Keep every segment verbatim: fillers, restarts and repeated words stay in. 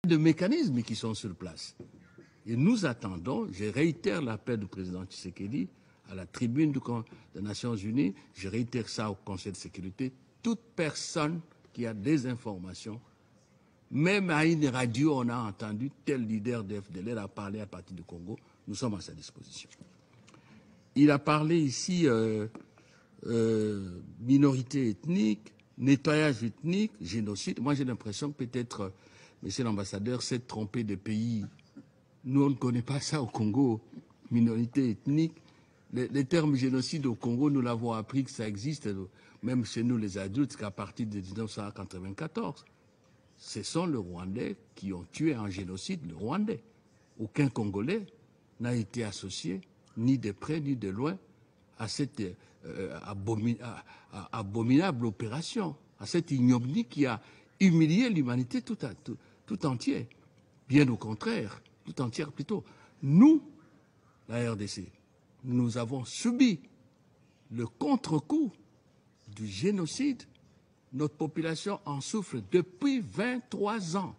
de mécanismes qui sont sur place. Et nous attendons, je réitère l'appel du président Tshisekedi à la tribune du, des Nations Unies, je réitère ça au Conseil de sécurité, toute personne qui a des informations, même à une radio, on a entendu tel leader de F D L R a parlé à partir du Congo, nous sommes à sa disposition. Il a parlé ici euh, euh, minorité ethnique, nettoyage ethnique, génocide. Moi, j'ai l'impression que peut-être, euh, monsieur l'ambassadeur, s'est trompé de pays. Nous, on ne connaît pas ça au Congo, minorité ethnique. Les, les termes génocide au Congo, nous l'avons appris que ça existe, même chez nous les adultes, qu'à partir de mille neuf cent quatre-vingt-quatorze. Ce sont les Rwandais qui ont tué en génocide le Rwandais. Aucun Congolais n'a été associé, ni de près ni de loin, à cette euh, abomi à, à, abominable opération, à cette ignominie qui a humilié l'humanité tout, tout, tout entière. Bien au contraire, tout entière plutôt. Nous, la R D C, nous avons subi le contre-coup du génocide. Notre population en souffre depuis vingt-trois ans.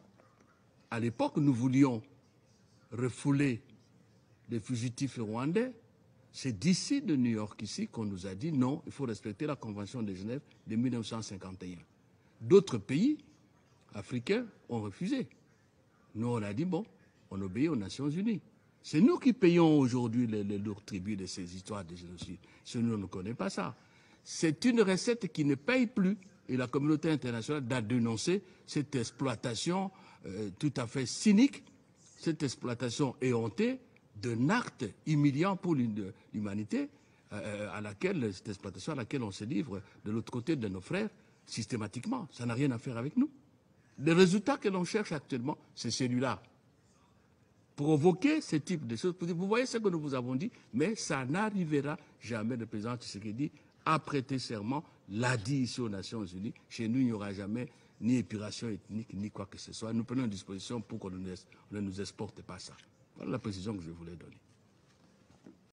À l'époque, nous voulions refouler les fugitifs rwandais. C'est d'ici, de New York, ici, qu'on nous a dit non, il faut respecter la Convention de Genève de mille neuf cent cinquante et un. D'autres pays africains ont refusé. Nous, on a dit bon, on obéit aux Nations Unies. C'est nous qui payons aujourd'hui les, les lourds tributs de ces histoires de génocide. Si nous ne connaissons pas ça. C'est une recette qui ne paye plus. Et la communauté internationale a dénoncé cette exploitation euh, tout à fait cynique, cette exploitation éhontée d'un acte humiliant pour l'humanité, euh, à laquelle, cette exploitation à laquelle on se livre de l'autre côté de nos frères, systématiquement. Ça n'a rien à faire avec nous. Le résultat que l'on cherche actuellement, c'est celui-là. Provoquer ce type de choses. Vous voyez ce que nous vous avons dit, mais ça n'arrivera jamais. Le président Tshisekedi a prêté serment, l'a dit ici aux Nations Unies. Chez nous, il n'y aura jamais ni épuration ethnique, ni quoi que ce soit. Nous prenons une disposition pour qu'on ne nous exporte pas ça. Voilà la précision que je voulais donner.